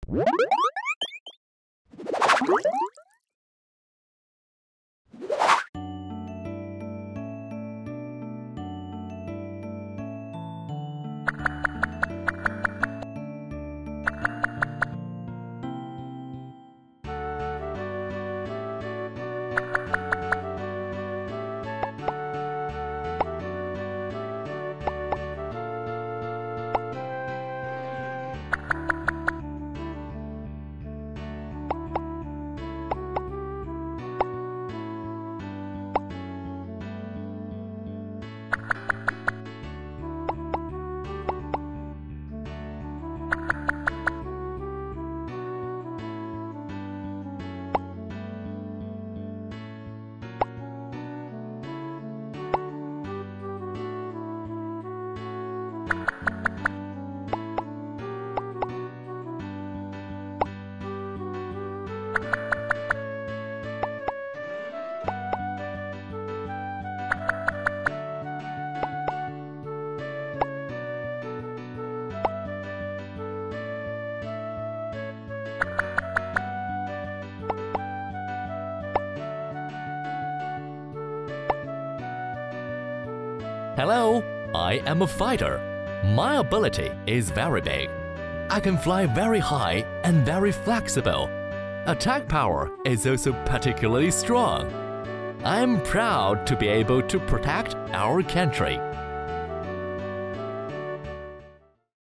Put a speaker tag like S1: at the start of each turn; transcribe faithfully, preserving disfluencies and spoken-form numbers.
S1: Hello, I am a fighter. My ability is very big. I can fly very high and very flexible. Attack power is also particularly strong. I am proud to be able to protect our country.